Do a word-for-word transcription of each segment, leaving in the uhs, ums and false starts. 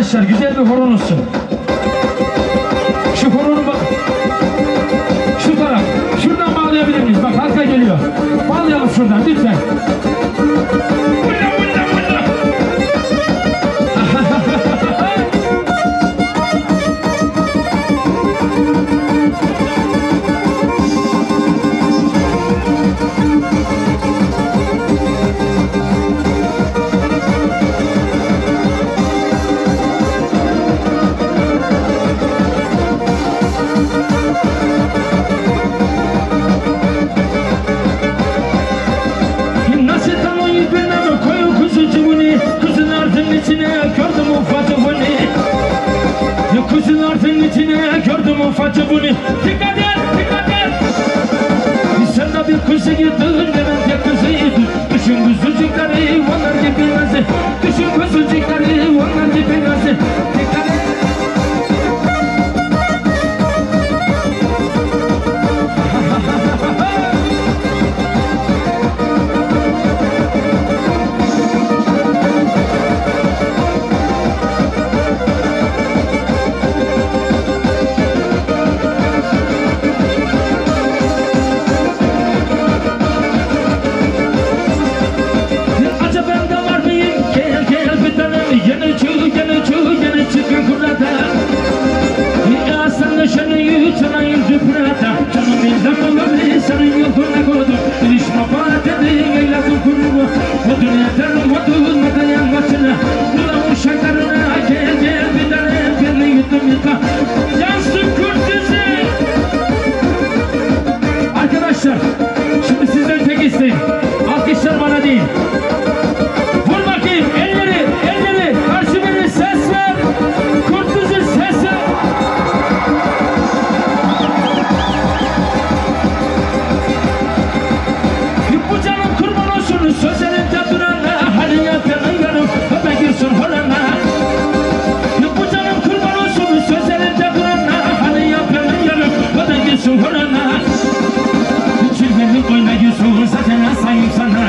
Arkadaşlar güzel bir horon olsun. Şu horonu bak. Şu taraf. Şuradan bağlayabilir miyiz? Bak halka geliyor. Bağlayalım şuradan lütfen. Kuzun ardın içine gördüm ufacı bunu. Dikkat et, dikkat et. Sen de bir kuzu yedin, ben de kuzuydu. Düşün kuzucukları, onlar gibi nazı. Düşün kuzucukları, onlar gibi nazı. Dikkat et. Arkadaşlar, şimdi sizden tek isteğim. Alkışlar bana değil. Vur bakayım, elleri, elleri, karşı biri ses ver. Kurtlucu ses ver. Bu canım kurban olsun, sözlerinde duranla. Hadi yapalım yarım, öpe girsin horana. Bu canım kurban olsun, sözlerinde duranla. Hadi yapalım yarım, öpe girsin horana. Çilmeli oyna yüzün zaten asayım sana.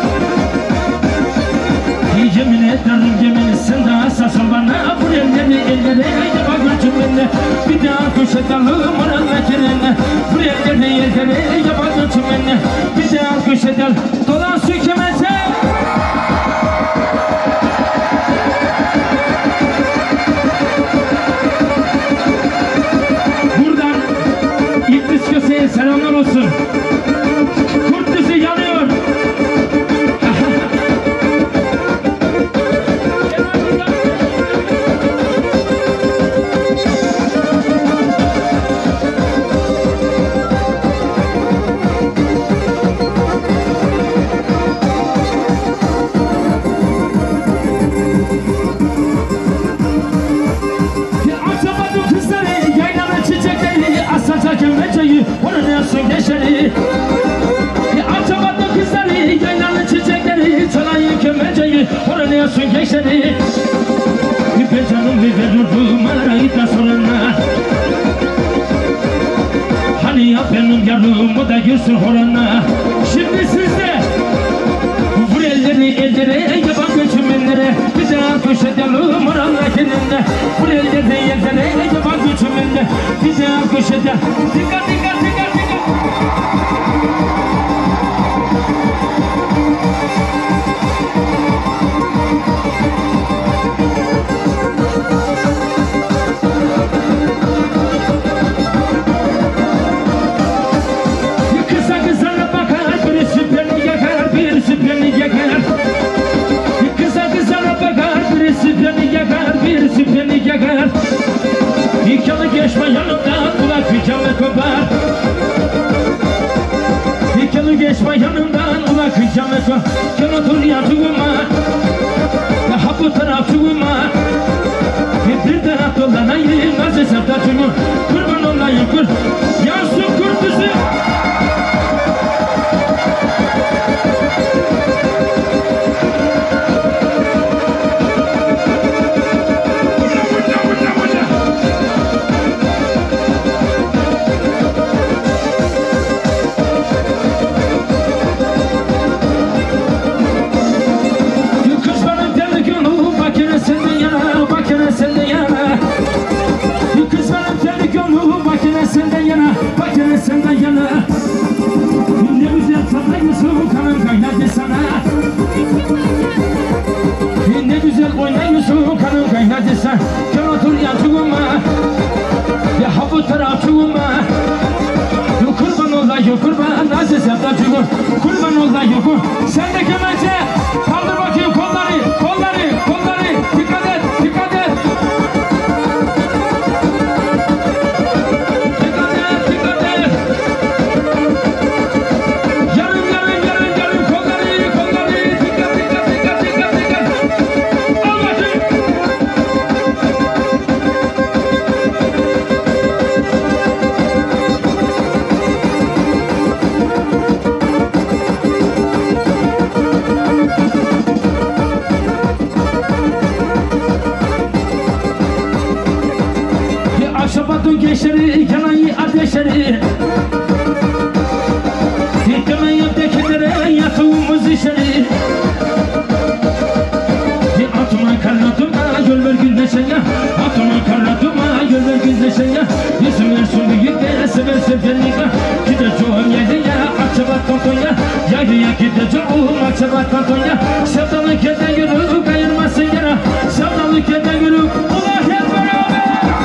Yemin ederim yemin sen de asasın bana. Bu elleri elleri haydi bakın cümle. Bir daha köşedelim oranla kerene. Bu elleri elleri haydi bakın cümle. Bir daha köşedel dolan su kemese. Buradan İblis Köse'ye selamlar olsun. Kurtlucu yanıyor. Açamadım kızları, yaylanın çiçekleri, asacak ömeceyi, onun yansın geçeri. Açamadım kızları, yaylanın çiçekleri, çalayın kömeceyi, onun yansın geçeri. Bir canım bir verirdim arayı da sorana. Hani ya benim yarım o da girsin horana. Şimdi sizde vur elleri elleri yaban göçmenlere. Bir daha köşedelim oranla kendine. Vur elleri elleri yaban göçmenlere. Bir daha köşede. Dikkat dikkat dikkat dikkat. Kısa kızana bakar, birisi beni yakar, birisi beni yakar. Kısa kızana bakar, birisi beni yakar, birisi beni yakar. Dükkanı geçme yanımdan, kulak dükkanı kopar. Dükkanı geçme yanımdan, kulak dükkanı kopar. Gel otur yatığıma, daha bu tarafıma. Bir taraf dolanayım, nasıl sevdacımı, kurban olayım kur. Yansın kurtusu. Kız benim deli gönlüm, bakire senden yana, bakire senden. Aşko sen de kemençe kaldır bakayım kolları kolları kolları dikkat et dikkat et dikkat et dikkat et yarım yarım yarım yarım kolları kolları dikkat dikkat dikkat dikkat dikkat al bakayım Şabatın geçleri, yanayı ateşleri Dikkamayıp dekilere yatığımız işleri Atma karnatıma yol ver güneşe ya Atma karnatıma yol ver güneşe ya Yüzüm versin büyük de sever seferliğe Gideceğim yedi ya Akçabat kantonya Yayıya gideceğim Akçabat kantonya Sevdalık eden yürü kayırmasın yara Sevdalık eden yürü Ulan hep beraber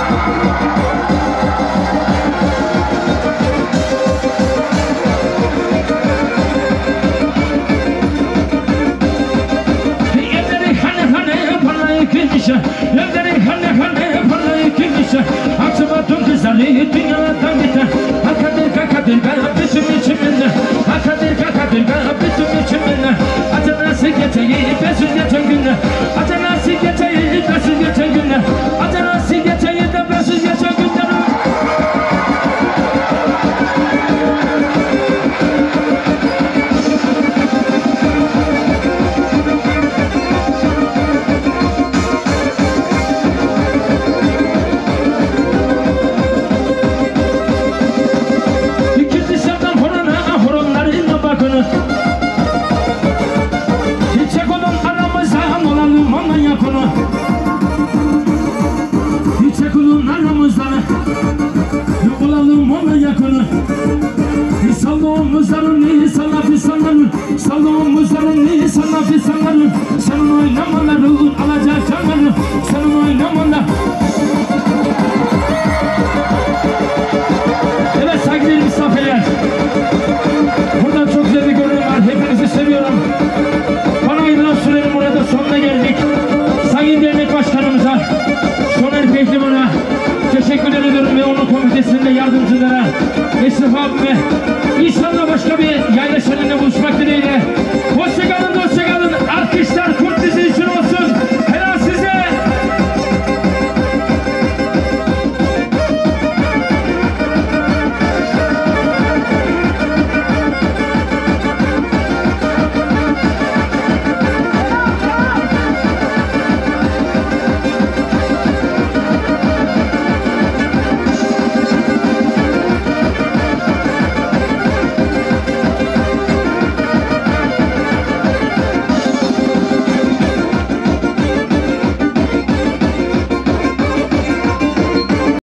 Evlerin hane hane parlayı kimmişe Akçabat'ın kızları dünyadan gider Hakadir kakadir bütün içiminde Hakadir kakadir bütün içiminde Acanası geçeyi bensiz geçen günler Acanası geçeyi bensiz geçen günler Acanası geçeyi de bensiz geçen günler Çek onun aramızdan olalım ona yakını Çek onun aramızdan olalım ona yakını Sallağım muzların sallafi sallanır Sallağım muzların sallafi sallanır Senin oynamaların alacak canları Senin oynamalar Evet saygıdeğer misafirler Buradan çok güzel bir görünüm var. Hepinizi seviyorum. Bana ayrılan sürenin burada sonuna geldik. Sayın Dernek Başkanımıza, Soner Pehlivan'a teşekkür ediyorum ve onun komitesinde yardımcılara, Esnaf abime, İnşallah başka bir